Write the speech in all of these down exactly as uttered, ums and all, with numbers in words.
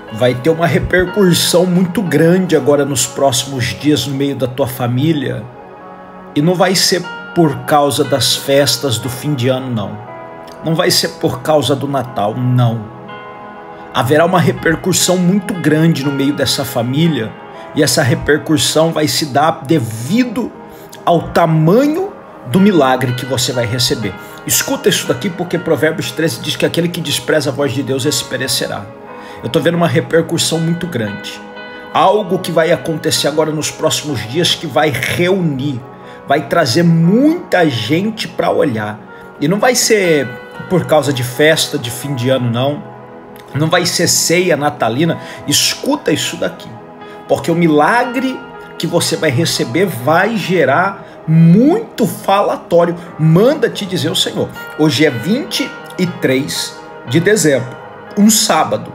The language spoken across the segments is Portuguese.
vai ter uma repercussão muito grande agora nos próximos dias no meio da tua família. E não vai ser por causa das festas do fim de ano, não. Não vai ser por causa do Natal, não. Haverá uma repercussão muito grande no meio dessa família, e essa repercussão vai se dar devido ao tamanho do milagre que você vai receber. Escuta isso daqui, porque Provérbios treze diz que aquele que despreza a voz de Deus, esse perecerá. Eu estou vendo uma repercussão muito grande. Algo que vai acontecer agora nos próximos dias que vai reunir, vai trazer muita gente para olhar. E não vai ser por causa de festa de fim de ano, não. Não vai ser ceia natalina. Escuta isso daqui, porque o milagre que você vai receber vai gerar muito falatório. Manda te dizer o Senhor. Hoje é vinte e três de dezembro, um sábado.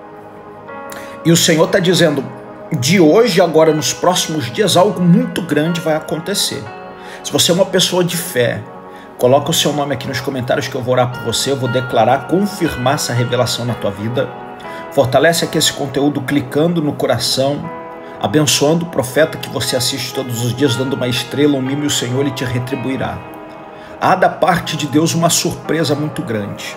E o Senhor está dizendo, de hoje agora nos próximos dias, algo muito grande vai acontecer. Se você é uma pessoa de fé, coloca o seu nome aqui nos comentários que eu vou orar por você, eu vou declarar, confirmar essa revelação na tua vida. Fortalece aqui esse conteúdo clicando no coração, abençoando o profeta que você assiste todos os dias, dando uma estrela, um mimo, e o Senhor ele te retribuirá. Há da parte de Deus uma surpresa muito grande.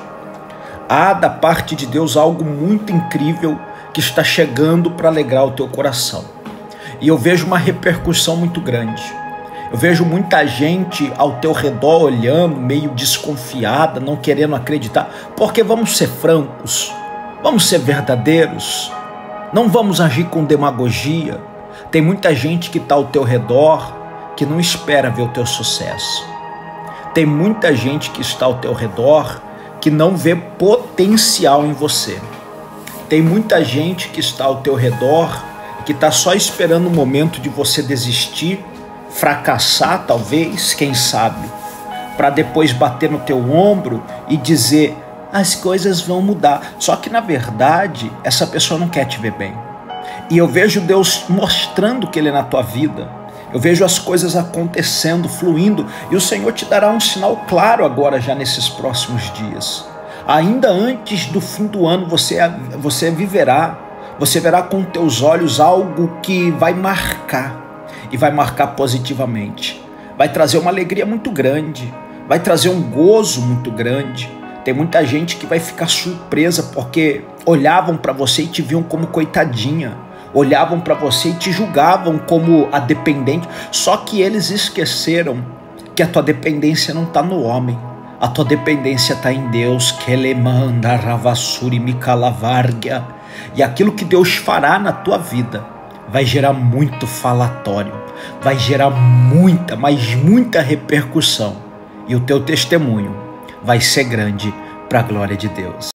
Há da parte de Deus algo muito incrível que está chegando para alegrar o teu coração. E eu vejo uma repercussão muito grande. Eu vejo muita gente ao teu redor olhando, meio desconfiada, não querendo acreditar, porque vamos ser francos, vamos ser verdadeiros, não vamos agir com demagogia. Tem muita gente que está ao teu redor que não espera ver o teu sucesso. Tem muita gente que está ao teu redor que não vê potencial em você. Tem muita gente que está ao teu redor que está só esperando o momento de você desistir, fracassar talvez, quem sabe, para depois bater no teu ombro e dizer, as coisas vão mudar. Só que na verdade, essa pessoa não quer te ver bem. E eu vejo Deus mostrando que Ele é na tua vida. Eu vejo as coisas acontecendo, fluindo, e o Senhor te dará um sinal claro agora já nesses próximos dias. Ainda antes do fim do ano você, você viverá, você verá com teus olhos algo que vai marcar. E vai marcar positivamente, vai trazer uma alegria muito grande, vai trazer um gozo muito grande. Tem muita gente que vai ficar surpresa porque olhavam para você e te viam como coitadinha, olhavam para você e te julgavam como a dependente, só que eles esqueceram que a tua dependência não está no homem, a tua dependência está em Deus, que Ele manda ravassuri mikalavargia, e aquilo que Deus fará na tua vida vai gerar muito falatório, vai gerar muita, mas muita repercussão. E o teu testemunho vai ser grande para a glória de Deus.